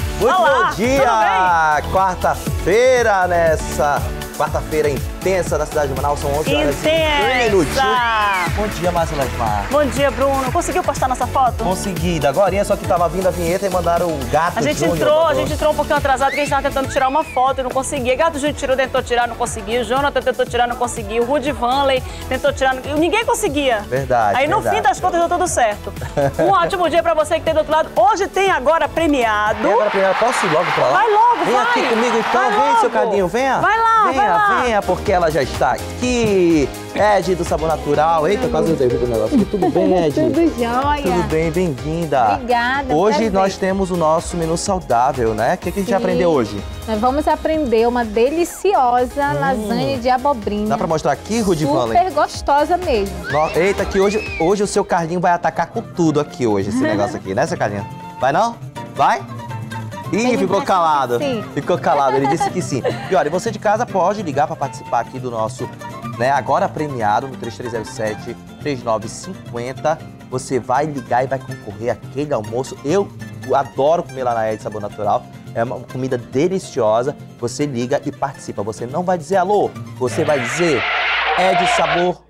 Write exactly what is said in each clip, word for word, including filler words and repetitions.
Muito Olá, bom dia! Quarta-feira, nessa quarta-feira intensa da cidade de Manaus, são onze horas e um minutinho. Bom dia, Márcia Lasmar. Bom dia, Bruno. Conseguiu postar nossa foto? Consegui, agora só que tava vindo a vinheta e mandaram o Gato A gente Júnior, entrou, mandou. a gente entrou um pouquinho atrasado, porque a gente tava tentando tirar uma foto e não conseguia. Gato Júnior tirou, tentou tirar, não conseguiu. Jonathan tentou tirar, não conseguiu. Rudy Vanley tentou tirar, não... ninguém conseguia. Verdade, Aí no verdade, fim das contas deu tudo certo. Um ótimo dia pra você que tem do outro lado. Hoje tem agora premiado. E agora, primeiro, posso ir logo pra lá? Vai logo, Vem vai. aqui comigo então, Vai vem, logo. seu Cadinho, venha. Vai lá, venha, vai lá. Venha, porque ela já está aqui. Ed do Sabor Natural. Eita, quase eu derrubo o negócio aqui. Tudo bem, Ed? Tudo jóia. Tudo bem, bem-vinda. Obrigada. Hoje prazer. nós temos o nosso menu saudável, né? O que, que a gente Sim. vai aprender hoje? Nós vamos aprender uma deliciosa Hum. lasanha de abobrinha. Dá pra mostrar aqui, Rudy Vanley? Super gostosa mesmo. No- Eita, que hoje, hoje o seu Carlinho vai atacar com tudo aqui hoje, esse negócio aqui, né, seu Carlinho? Vai não? Vai? Ih, Ele ficou disse calado. que sim. Ficou calado, ele disse que sim. E olha, você de casa pode ligar para participar aqui do nosso, né, agora premiado no três três zero sete, três nove cinco zero. Você vai ligar e vai concorrer àquele almoço. Eu adoro comer lá na Ed Sabor Natural. É uma comida deliciosa. Você liga e participa. Você não vai dizer alô, você vai dizer Ed Sabor,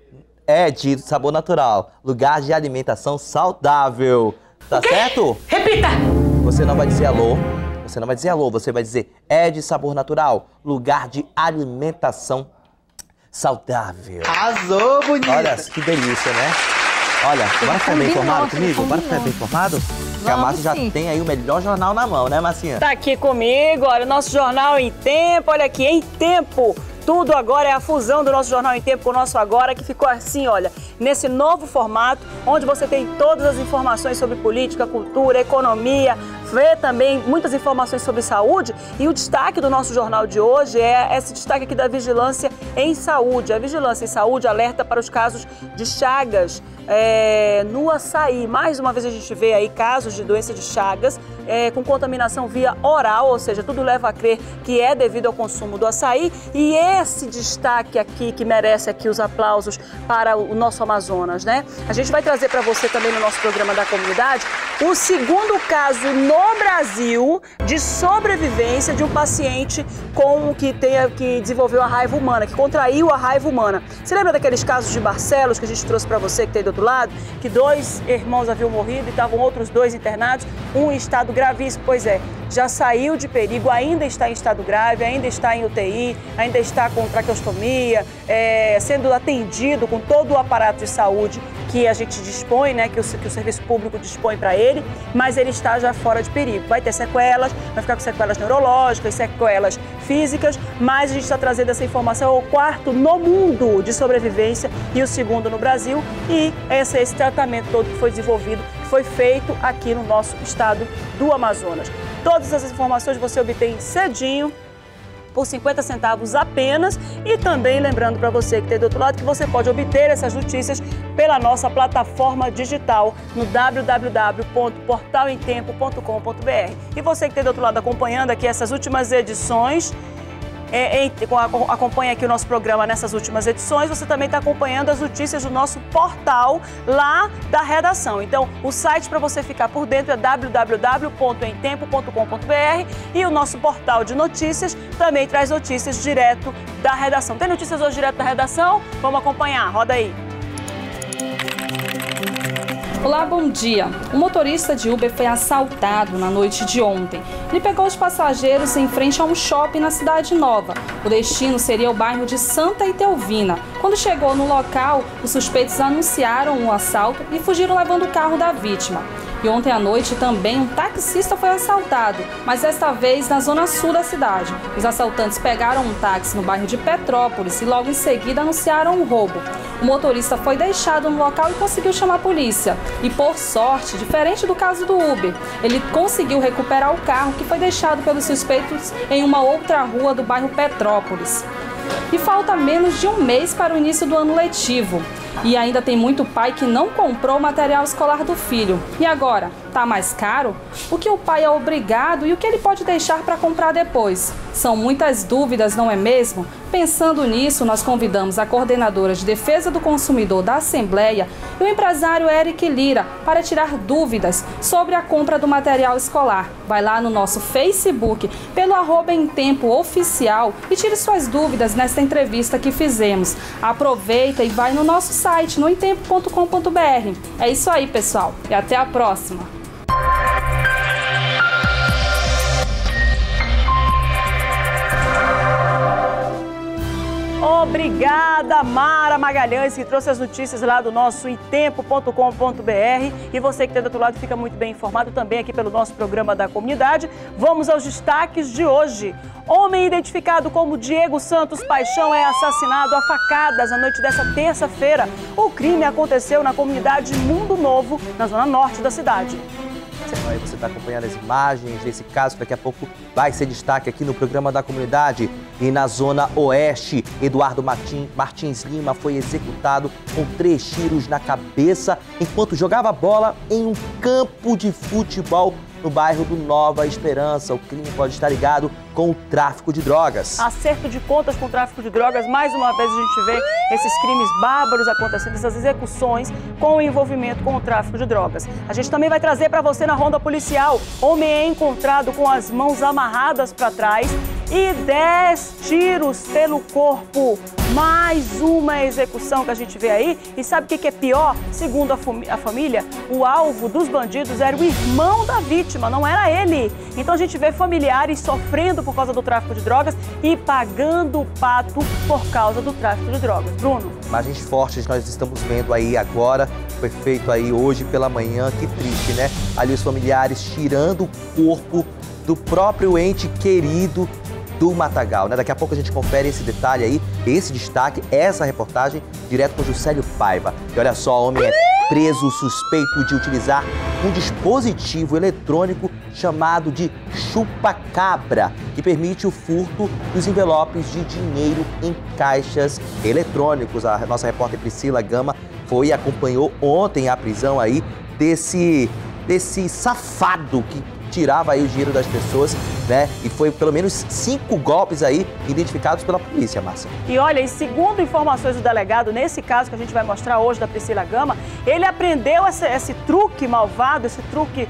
Ed Sabor Natural, lugar de alimentação saudável. Tá certo? Repita! Você não vai dizer alô, você não vai dizer alô, você vai dizer Ed Sabor Natural, lugar de alimentação saudável. Arrasou, bonita! Olha, que delícia, né? Olha, bora ficar bem combinou, informado comigo? combinou. Bora ficar bem informado? Porque a Vamos Márcia já sim. tem aí o melhor jornal na mão, né, Marcinha? Tá aqui comigo, olha, o nosso Jornal em Tempo, olha aqui, em tempo. Tudo agora é a fusão do nosso Jornal em Tempo com o nosso Agora, que ficou assim, olha, nesse novo formato, onde você tem todas as informações sobre política, cultura, economia, vê também muitas informações sobre saúde. E o destaque do nosso jornal de hoje é esse destaque aqui da vigilância em saúde. A vigilância em saúde alerta para os casos de Chagas é, no açaí. Mais uma vez a gente vê aí casos de doença de Chagas é, com contaminação via oral, ou seja, tudo leva a crer que é devido ao consumo do açaí. E esse destaque aqui que merece aqui os aplausos para o nosso Amazonas, né? A gente vai trazer para você também no nosso programa da comunidade o segundo caso no Brasil de sobrevivência de um paciente com que tenha que desenvolveu a raiva humana, que contraiu a raiva humana. Você lembra daqueles casos de Barcelos que a gente trouxe para você que tem do outro lado, que dois irmãos haviam morrido e estavam outros dois internados, um em estado gravíssimo? Pois é, já saiu de perigo, ainda está em estado grave, ainda está em U T I, ainda está com traqueostomia, é, sendo atendido com todo o aparato de saúde que a gente dispõe, né, que o, que o serviço público dispõe para ele, mas ele está já fora de perigo. Vai ter sequelas, vai ficar com sequelas neurológicas, sequelas físicas, mas a gente está trazendo essa informação. É o quarto no mundo de sobrevivência e o segundo no Brasil, e esse, esse tratamento todo que foi desenvolvido, que foi feito aqui no nosso estado do Amazonas. Todas essas informações você obtém cedinho, por cinquenta centavos apenas, e também lembrando para você que tem do outro lado que você pode obter essas notícias pela nossa plataforma digital no w w w ponto portal em tempo ponto com ponto b r. E você que tem do outro lado acompanhando aqui essas últimas edições, É, em, acompanha aqui o nosso programa nessas últimas edições, você também está acompanhando as notícias do nosso portal lá da redação. Então, o site para você ficar por dentro é w w w ponto em tempo ponto com ponto b r, e o nosso portal de notícias também traz notícias direto da redação. Tem notícias hoje direto da redação? Vamos acompanhar, roda aí. Olá, bom dia. Um motorista de Uber foi assaltado na noite de ontem. Ele pegou os passageiros em frente a um shopping na Cidade Nova. O destino seria o bairro de Santa Itelvina. Quando chegou no local, os suspeitos anunciaram o assalto e fugiram levando o carro da vítima. E ontem à noite também um taxista foi assaltado, mas desta vez na zona sul da cidade. Os assaltantes pegaram um táxi no bairro de Petrópolis e logo em seguida anunciaram um roubo. O motorista foi deixado no local e conseguiu chamar a polícia. E por sorte, diferente do caso do Uber, ele conseguiu recuperar o carro que foi deixado pelos suspeitos em uma outra rua do bairro Petrópolis. E falta menos de um mês para o início do ano letivo. E ainda tem muito pai que não comprou o material escolar do filho. E agora? Tá mais caro? O que o pai é obrigado e o que ele pode deixar para comprar depois? São muitas dúvidas, não é mesmo? Pensando nisso, nós convidamos a coordenadora de Defesa do Consumidor da Assembleia e o empresário Eric Lira para tirar dúvidas sobre a compra do material escolar. Vai lá no nosso Facebook, pelo arroba Em Tempo Oficial e tire suas dúvidas nesta entrevista que fizemos. Aproveita e vai no nosso site, no em tempo ponto com ponto br. É isso aí, pessoal, e até a próxima! Obrigada, Mara Magalhães, que trouxe as notícias lá do nosso em tempo ponto com ponto br. E você que está do outro lado fica muito bem informado também aqui pelo nosso programa da comunidade. Vamos aos destaques de hoje. Homem identificado como Diego Santos Paixão é assassinado a facadas na noite dessa terça-feira. O crime aconteceu na comunidade Mundo Novo, na zona norte da cidade. Aí você está acompanhando as imagens desse caso, que daqui a pouco vai ser destaque aqui no programa da comunidade. E na zona oeste, Eduardo Martins, Martins Lima foi executado com três tiros na cabeça enquanto jogava bola em um campo de futebol no bairro do Nova Esperança. O crime pode estar ligado com o tráfico de drogas. Acerto de contas com o tráfico de drogas. Mais uma vez a gente vê esses crimes bárbaros acontecendo, essas execuções com o envolvimento com o tráfico de drogas. A gente também vai trazer para você na ronda policial. Homem é encontrado com as mãos amarradas para trás e dez tiros pelo corpo. Mais uma execução que a gente vê aí. E sabe o que é pior? Segundo a, a família, o alvo dos bandidos era o irmão da vítima, não era ele. Então a gente vê familiares sofrendo por causa do tráfico de drogas e pagando o pato por causa do tráfico de drogas. Bruno? Imagens fortes nós estamos vendo aí agora. Foi feito aí hoje pela manhã. Que triste, né? Ali os familiares tirando o corpo do próprio ente querido do Matagal, né? Daqui a pouco a gente confere esse detalhe aí, esse destaque, essa reportagem, direto com o Juscelio Paiva. E olha só, o homem é preso suspeito de utilizar um dispositivo eletrônico chamado de chupa-cabra, que permite o furto dos envelopes de dinheiro em caixas eletrônicos. A nossa repórter Priscila Gama foi e acompanhou ontem a prisão aí desse, desse safado que tirava aí o dinheiro das pessoas, né? E foi pelo menos cinco golpes aí identificados pela polícia, Márcia. E olha, e segundo informações do delegado, nesse caso que a gente vai mostrar hoje da Priscila Gama, ele aprendeu esse, esse truque malvado, esse truque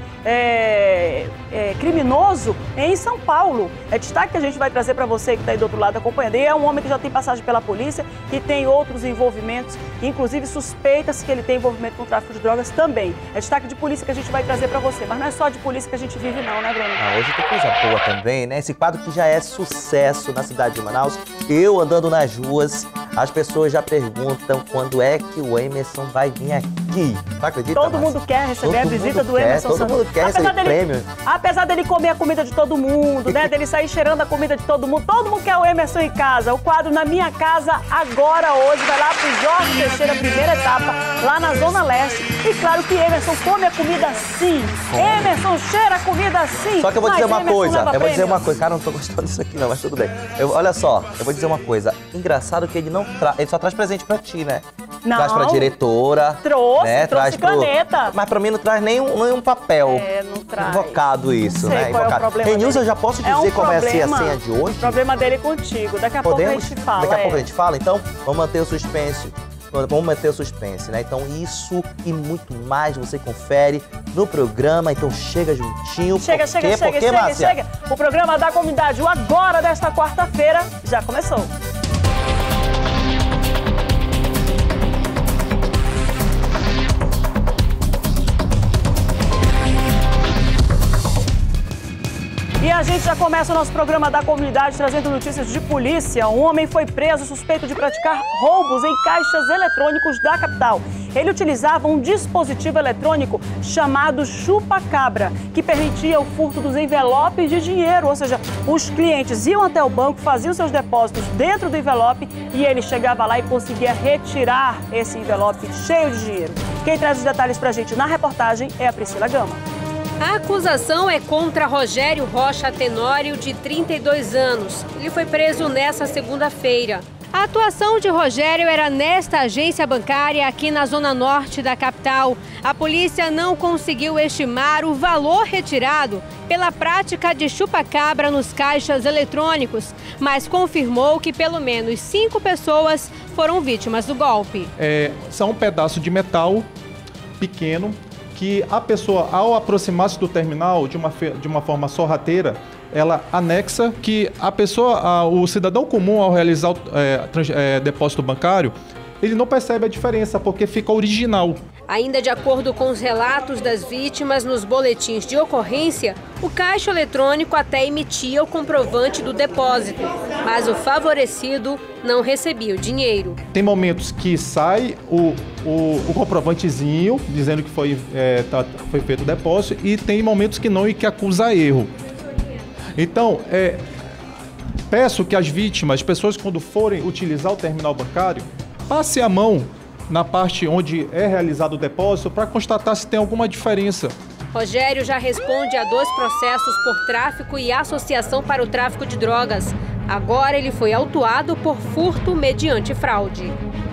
é, é, criminoso em São Paulo. É destaque que a gente vai trazer para você que está aí do outro lado acompanhando. E é um homem que já tem passagem pela polícia, que tem outros envolvimentos, inclusive suspeita-se que ele tem envolvimento com o tráfico de drogas também. É destaque de polícia que a gente vai trazer para você, mas não é só de polícia que a gente vive não, né, Bruno? Ah, hoje tem coisa boa também, né? Esse quadro que já é sucesso na cidade de Manaus. Eu andando nas ruas, as pessoas já perguntam quando é que o Emerson vai vir aqui. Tá, acredita, Todo Márcia? mundo quer receber todo a visita do quer, Emerson Todo Santos. mundo quer apesar receber dele, prêmio. Apesar dele comer a comida de todo mundo, né? Dele sair cheirando a comida de todo mundo. Todo mundo quer o Emerson em casa. O quadro Na Minha Casa agora, hoje, vai lá pro Jorge Teixeira, primeira etapa, lá na Zona Leste. E claro que Emerson come a comida sim. Come. Emerson cheira a comida sim. Só que eu vou mas dizer uma Emerson coisa, leva eu vou dizer prêmio. uma coisa, cara, eu não tô gostando disso aqui não, mas tudo bem. Eu, olha só, eu vou dizer uma coisa, engraçado que ele não traz, ele só traz presente pra ti, né? Não. Traz pra diretora. Trouxe, né? trouxe traz pro... caneta. Mas pra mim não traz nenhum, nenhum papel. É, não traz. Invocado isso, Não sei né? qual é o Invocado. problema Ei, Nilza, dele. já posso dizer É um como é a problema- senha de hoje? O problema dele é contigo. Daqui a pouco a Podemos? gente fala. Daqui a é. pouco a gente fala, então vamos manter o suspense. Vamos manter o suspense, né? Então isso e muito mais você confere no programa. Então chega juntinho. Chega, Por chega, quê? chega, Por quê, chega, Márcia? chega. O programa da comunidade, o Agora desta quarta-feira, já começou. E a gente já começa o nosso programa da comunidade trazendo notícias de polícia. Um homem foi preso suspeito de praticar roubos em caixas eletrônicos da capital. Ele utilizava um dispositivo eletrônico chamado chupa-cabra, que permitia o furto dos envelopes de dinheiro. Ou seja, os clientes iam até o banco, faziam seus depósitos dentro do envelope e ele chegava lá e conseguia retirar esse envelope cheio de dinheiro. Quem traz os detalhes pra gente na reportagem é a Priscila Gama. A acusação é contra Rogério Rocha Tenório, de trinta e dois anos. Ele foi preso nesta segunda-feira. A atuação de Rogério era nesta agência bancária aqui na zona norte da capital. A polícia não conseguiu estimar o valor retirado pela prática de chupa-cabra nos caixas eletrônicos, mas confirmou que pelo menos cinco pessoas foram vítimas do golpe. É, são um pedaço de metal pequeno que a pessoa, ao aproximar-se do terminal de uma, de uma forma sorrateira, ela anexa que a pessoa, a, o cidadão comum, ao realizar o é, trans, é, depósito bancário, ele não percebe a diferença, porque fica original. Ainda de acordo com os relatos das vítimas nos boletins de ocorrência, o caixa eletrônico até emitia o comprovante do depósito, mas o favorecido não recebia o dinheiro. Tem momentos que sai o, o, o comprovantezinho, dizendo que foi, é, tá, foi feito o depósito, e tem momentos que não e que acusa erro. Então, é, peço que as vítimas, as pessoas quando forem utilizar o terminal bancário, passe a mão na parte onde é realizado o depósito para constatar se tem alguma diferença. Rogério já responde a dois processos por tráfico e associação para o tráfico de drogas. Agora ele foi autuado por furto mediante fraude.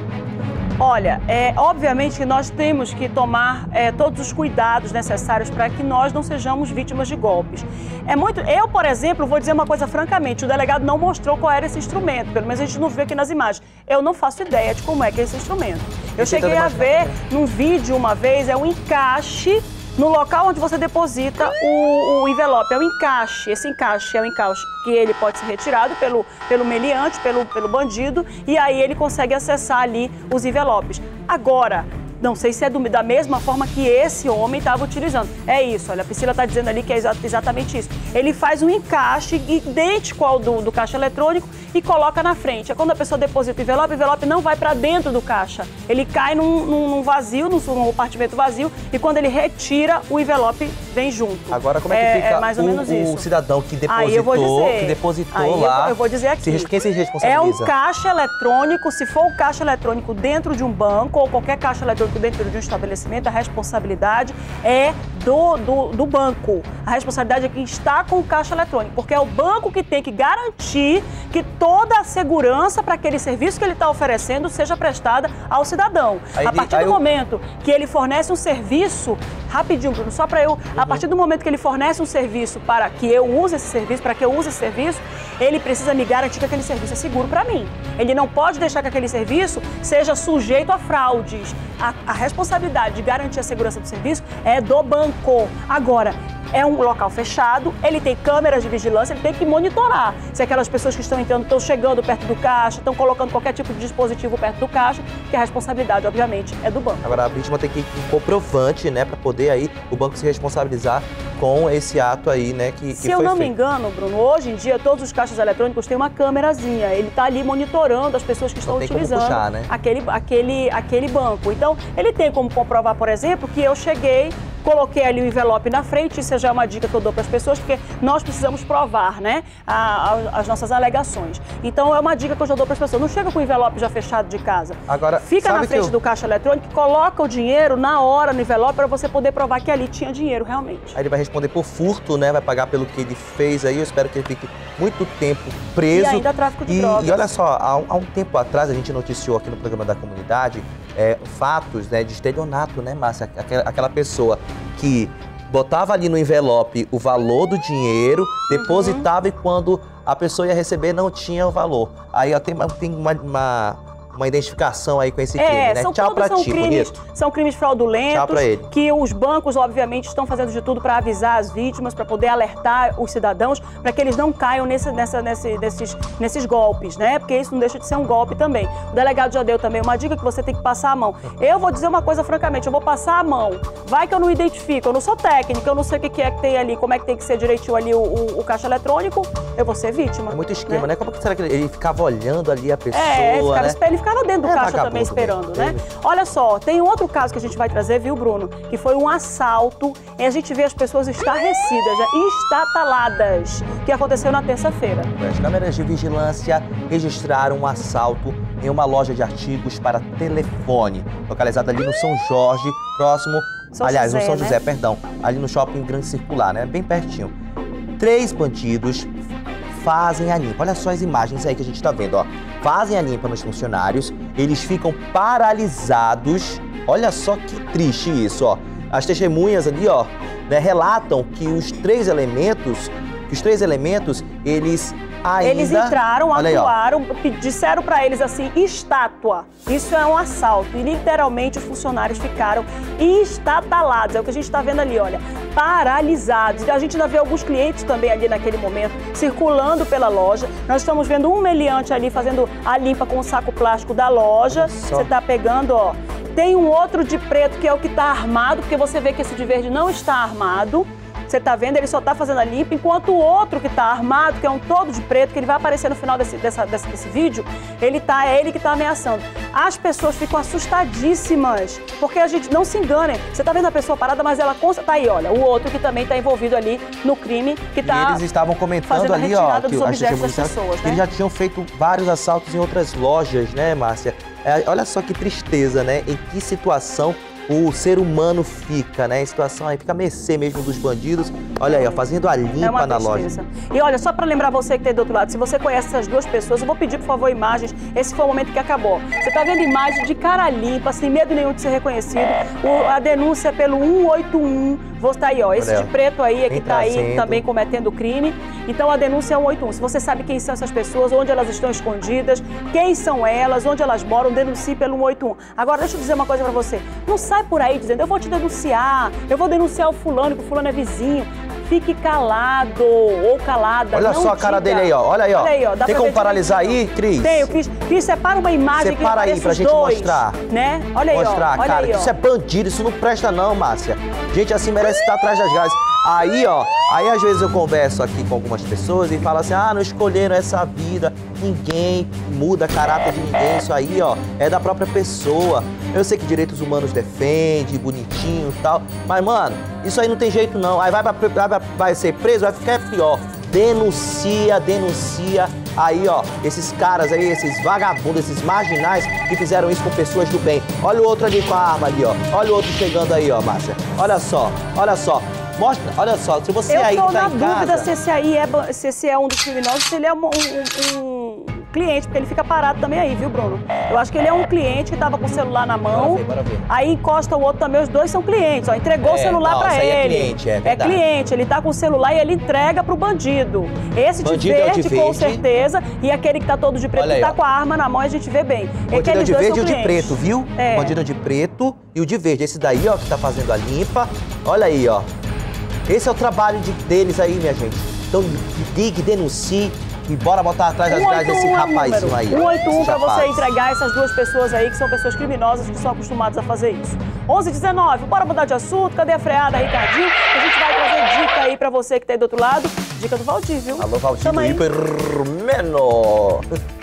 Olha, é, obviamente que nós temos que tomar é, todos os cuidados necessários para que nós não sejamos vítimas de golpes. É muito, eu, por exemplo, vou dizer uma coisa francamente, o delegado não mostrou qual era esse instrumento, pelo menos a gente não viu aqui nas imagens. Eu não faço ideia de como é que é esse instrumento. Eu cheguei a ver num vídeo uma vez, é um encaixe no local onde você deposita o, o envelope. É um encaixe, esse encaixe é um encaixe que ele pode ser retirado pelo, pelo meliante, pelo, pelo bandido, e aí ele consegue acessar ali os envelopes. Agora, não sei se é do, da mesma forma que esse homem estava utilizando. É isso, olha, a Priscila está dizendo ali que é exa exatamente isso. Ele faz um encaixe idênco ao do, do caixa eletrônico e coloca na frente. É quando a pessoa deposita o envelope, o envelope não vai para dentro do caixa. Ele cai num, num, num vazio, num, num compartimento vazio, e quando ele retira, o envelope vem junto. Agora, como é que é, fica é mais ou o, menos o isso. cidadão que depositou, Aí eu vou dizer, que depositou aí lá? Eu, eu vou dizer aqui. Se, quem se responsabiliza? É um caixa eletrônico, se for o caixa eletrônico dentro de um banco ou qualquer caixa eletrônico dentro de um estabelecimento, a responsabilidade é do, do, do banco. A responsabilidade é quem está com o caixa eletrônico, porque é o banco que tem que garantir que toda a segurança para aquele serviço que ele está oferecendo seja prestada ao cidadão. Aí, a partir do eu... momento que ele fornece um serviço, rapidinho, Bruno, só para eu, uhum. a partir do momento que ele fornece um serviço para que eu use esse serviço, para que eu use esse serviço, ele precisa me garantir que aquele serviço é seguro para mim. Ele não pode deixar que aquele serviço seja sujeito a fraudes. A, a responsabilidade de garantir a segurança do serviço é do banco. Agora, é um local fechado, ele tem câmeras de vigilância, ele tem que monitorar se aquelas pessoas que estão entrando estão chegando perto do caixa, estão colocando qualquer tipo de dispositivo perto do caixa, que a responsabilidade, obviamente, é do banco. Agora, a vítima tem que ir com comprovante, né, para poder aí o banco se responsabilizar com esse ato aí, né, que, que Se eu foi não feito. me engano, Bruno, hoje em dia todos os caixas eletrônicos têm uma câmerazinha, ele está ali monitorando as pessoas que estão tem como utilizando puxar, né? aquele, aquele, aquele banco. Então, ele tem como comprovar, por exemplo, que eu cheguei, coloquei ali o envelope na frente, isso já é uma dica que eu dou para as pessoas, porque nós precisamos provar, né, a, a, as nossas alegações. Então, é uma dica que eu já dou para as pessoas. Não chega com o envelope já fechado de casa. Agora, fica na frente eu... do caixa eletrônico, coloca o dinheiro na hora no envelope para você poder provar que ali tinha dinheiro, realmente. Aí ele vai responder por furto, né, vai pagar pelo que ele fez aí. Eu espero que ele fique muito tempo preso. E ainda tráfico de e, drogas. E olha só, há um, há um tempo atrás, a gente noticiou aqui no programa da comunidade é, fatos, né, de estelionato, né, Márcia? Aquela, aquela pessoa que botava ali no envelope o valor do dinheiro, depositava, uhum. e quando a pessoa ia receber não tinha o valor. Aí ó, tem, tem uma, uma, uma identificação aí com esse crime, é, né? São Tchau pra são ti, crimes, bonito. São crimes fraudulentos. Tchau pra ele. Que os bancos, obviamente, estão fazendo de tudo para avisar as vítimas, para poder alertar os cidadãos, para que eles não caiam nesse, nessa, nesse, nesses, nesses golpes, né? Porque isso não deixa de ser um golpe também. O delegado já deu também uma dica que você tem que passar a mão. Eu vou dizer uma coisa francamente, eu vou passar a mão. Vai que eu não identifico, eu não sou técnica, eu não sei o que é que tem ali, como é que tem que ser direitinho ali o, o, o caixa eletrônico, eu vou ser vítima. É muito esquema, né? né? Como que será que ele, ele ficava olhando ali a pessoa, É, ele ficava, né? ele ficava dentro do É, caixa também esperando, mesmo. né? Olha só, tem um outro caso que a gente vai trazer, viu, Bruno? Que foi um assalto e a gente vê as pessoas estarrecidas, já estataladas, que aconteceu na terça-feira. As câmeras de vigilância registraram um assalto em uma loja de artigos para telefone, localizada ali no São Jorge, próximo, São aliás, José, no São né? José, perdão, ali no shopping Grande Circular, né? Bem pertinho. Três bandidos fazem a limpa. Olha só as imagens aí que a gente tá vendo, ó. Fazem a limpa nos funcionários, eles ficam paralisados. Olha só que triste isso, ó. As testemunhas ali, ó, né, relatam que os três elementos, que os três elementos, eles ainda... Eles entraram, Olha aí, atuaram, disseram pra eles assim, estátua. Isso é um assalto. E literalmente os funcionários ficaram estatalados. É o que a gente tá vendo ali, olha. Paralisados. A gente ainda vê alguns clientes também ali naquele momento, circulando pela loja. Nós estamos vendo um meliante ali fazendo a limpa com o saco plástico da loja. Você tá pegando, ó. Tem um outro de preto que é o que tá armado, porque você vê que esse de verde não está armado. Você tá vendo, ele só tá fazendo a limpa, enquanto o outro que tá armado, que é um todo de preto, que ele vai aparecer no final desse, dessa, desse, desse vídeo, ele tá, é ele que tá ameaçando. As pessoas ficam assustadíssimas, porque a gente, não se enganem, você tá vendo a pessoa parada, mas ela tá aí, olha, o outro que também tá envolvido ali no crime, que tá e eles estavam comentando ali, ó, que, objetos das pessoas, que né? eles já tinham feito vários assaltos em outras lojas, né, Márcia? É, olha só que tristeza, né? Em que situação o ser humano fica, né? Em situação aí, fica a mercê mesmo dos bandidos. Olha aí, ó, fazendo a limpa é uma na loja. E olha, só pra lembrar você que tá aí do outro lado, se você conhece essas duas pessoas, eu vou pedir, por favor, imagens. Esse foi o momento que acabou. Você tá vendo imagens de cara limpa, sem medo nenhum de ser reconhecido. O, a denúncia é pelo um oito um. Vou estar aí, ó. Esse de preto aí é que tá aí também cometendo crime. Então a denúncia é um oito um. Se você sabe quem são essas pessoas, onde elas estão escondidas, quem são elas, onde elas moram, denuncie pelo um oito um. Agora, deixa eu dizer uma coisa pra você. Não sai por aí dizendo, eu vou te denunciar, eu vou denunciar o fulano, que o fulano é vizinho. Fique calado ou calada. Olha não só a cara diga. dele aí, ó. Olha aí, ó. Olha aí, ó. Dá Tem pra como ver paralisar aí, Cris? Tenho, Cris. Cris, separa uma imagem separa que aí pra os gente dois, mostrar. Né? Olha aí, mostrar, ó. Olha cara, aí, ó. isso é bandido, isso não presta não, Márcia. Gente assim merece estar atrás das grades. Aí, ó, aí às vezes eu converso aqui com algumas pessoas e falo assim, ah, não escolheram essa vida, ninguém muda caráter de ninguém, isso aí, ó, é da própria pessoa. Eu sei que direitos humanos defende, bonitinho e tal, mas, mano, isso aí não tem jeito não. Aí vai, vai, vai, vai ser preso, vai ficar pior. Denuncia, denuncia. Aí, ó, esses caras aí, esses vagabundos, esses marginais que fizeram isso com pessoas do bem. Olha o outro ali com a arma ali, ó. Olha o outro chegando aí, ó, Márcia. Olha só, olha só. Mostra, olha só, se você eu aí tô tá na em dúvida casa... se esse aí é, se esse é um dos criminosos, se ele é um, um, um cliente, porque ele fica parado também aí, viu, Bruno? Eu acho que ele é um cliente que tava com o celular na mão, bora ver, bora ver. Aí encosta o outro também, os dois são clientes, ó, entregou é, o celular não, pra ele. É cliente, é verdade. É cliente, ele tá com o celular e ele entrega pro bandido. Esse de bandido verde, é de com verde. certeza, e aquele que tá todo de preto, aí, que tá ó. com a arma na mão, a gente vê bem. O bandido é de verde e o de preto, viu? É. O bandido é de preto e o de verde. Esse daí, ó, que tá fazendo a limpa. Olha aí, ó. Esse é o trabalho de, deles aí, minha gente. Então, ligue, denuncie e bora botar atrás das grades esse rapazinho aí. um oito um para você rapaz. entregar essas duas pessoas aí, que são pessoas criminosas, que são acostumadas a fazer isso. onze e dezenove, bora mudar de assunto. Cadê a freada, Ricardinho? A gente vai trazer dica aí pra você que tá aí do outro lado. Dica do Valdir, viu? Alô, Valdir Tamo do aí. Hipermeno.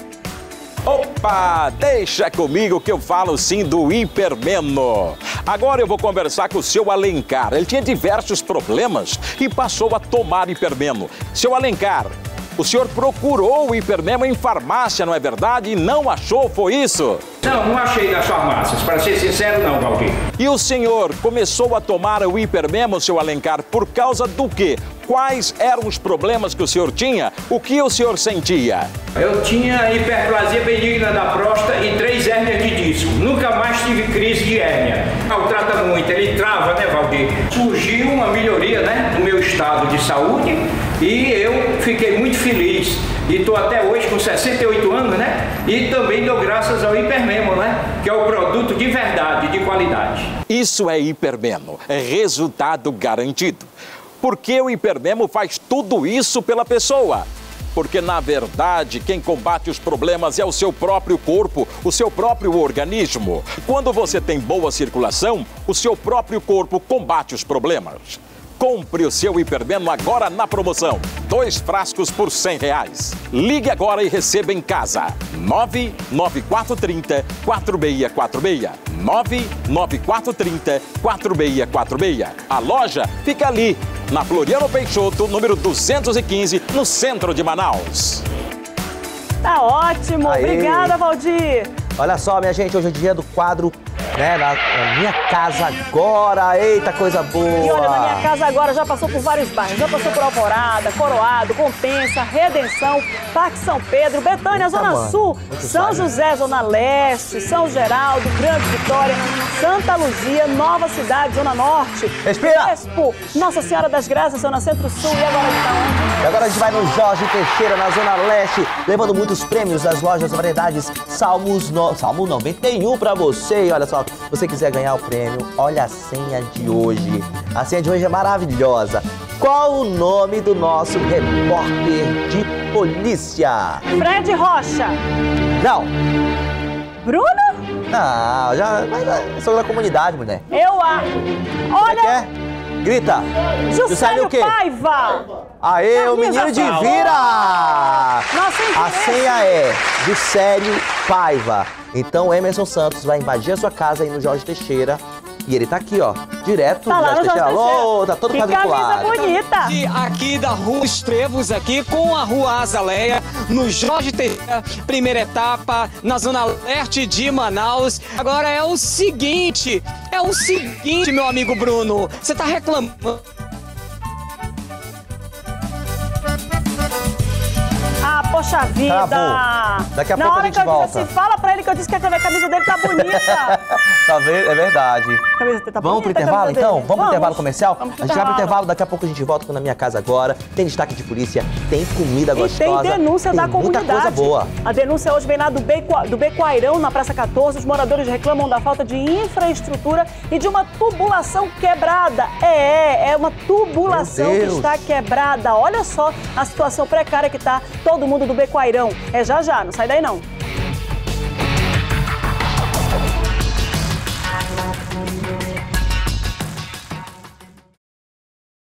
Opa, deixa comigo que eu falo sim do Hipermeno. Agora eu vou conversar com o seu Alencar. Ele tinha diversos problemas e passou a tomar Hipermeno. Seu Alencar, o senhor procurou o Hipermeno em farmácia, não é verdade? E não achou, foi isso? Não, não achei nas farmácias, para ser sincero não, Valdir. E o senhor começou a tomar o Hipermeno, seu Alencar, por causa do quê? Quais eram os problemas que o senhor tinha? O que o senhor sentia? Eu tinha hiperplasia benigna da próstata e três hérnias de disco. Nunca mais tive crise de hérnia. Não trata muito, ele trava, né, Valdir? Surgiu uma melhoria, né, no meu estado de saúde e eu fiquei muito feliz. E estou até hoje com sessenta e oito anos, né? E também dou graças ao Hipermeno, né? Que é o produto de verdade, de qualidade. Isso é Hipermeno, é resultado garantido. Porque o Hipermeno faz tudo isso pela pessoa? Porque, na verdade, quem combate os problemas é o seu próprio corpo, o seu próprio organismo. Quando você tem boa circulação, o seu próprio corpo combate os problemas. Compre o seu Hipermeno agora na promoção. Dois frascos por cem reais. Ligue agora e receba em casa. nove nove quatro três zero, quatro seis quatro seis. nove nove quatro três zero, quatro seis quatro seis. A loja fica ali, na Floriano Peixoto, número duzentos e quinze, no centro de Manaus. Tá ótimo. Aê. Obrigada, Valdir. Olha só, minha gente, hoje é dia do quadro né, na, na Minha Casa Agora. Eita, coisa boa! E olha, na Minha Casa Agora já passou por vários bairros. Já passou por Alvorada, Coroado, Compensa, Redenção, Parque São Pedro, Betânia, Zona mano. Sul, Muito São vários. José, Zona Leste, São Geraldo, Grande Vitória, Santa Luzia, Nova Cidade, Zona Norte, Respira! Expo, Nossa Senhora das Graças, Zona Centro-Sul. E agora a gente tá onde? E agora a gente vai no Jorge Teixeira, na Zona Leste, levando muitos prêmios das lojas Variedades Salmos no... Salmo noventa e um pra você. E olha só, se você quiser ganhar o prêmio, olha a senha de hoje. A senha de hoje é maravilhosa. Qual o nome do nosso repórter de polícia? Fred Rocha. Não, Bruno? não, já, mas eu sou da comunidade, mulher. Eu a... Como é que Olha, é? Grita. Juscelio o quê? Paiva. Aê, o menino de Vira! Nossa, A senha é Juscelio Paiva. Então, Emerson Santos vai invadir a sua casa aí no Jorge Teixeira. E ele tá aqui, ó, direto Tá do lá Jorge no Jorge Teixeira. Teixeira. Alô, tá todo Que camisa quadriculado. bonita. E aqui da Rua Estrevos, aqui com a Rua Azaleia, no Jorge Teixeira, primeira etapa, na zona leste de Manaus. Agora é o seguinte, é o seguinte, meu amigo Bruno, você tá reclamando... Ah, poxa vida! Travou. Daqui a Na pouco a hora gente que eu volta. disse assim, fala pra ele que eu disse que a camisa dele tá bonita. Tá vendo? É verdade. A camisa dele tá Vamos pro bonita, a intervalo, camisa então? dele. Vamos pro intervalo comercial? Vamos pro A gente vai pro intervalo. intervalo, daqui a pouco a gente volta com Na Minha Casa Agora. Tem destaque de polícia, tem comida E gostosa. tem denúncia tem da muita comunidade. coisa boa. A denúncia hoje vem lá do, Beco, do Becoairão, na Praça quatorze. Os moradores reclamam da falta de infraestrutura e de uma tubulação quebrada. É, é uma tubulação Meu que Deus. está quebrada. Olha só a situação precária que tá todo mundo do Becoairão. É já já, não sai daí não.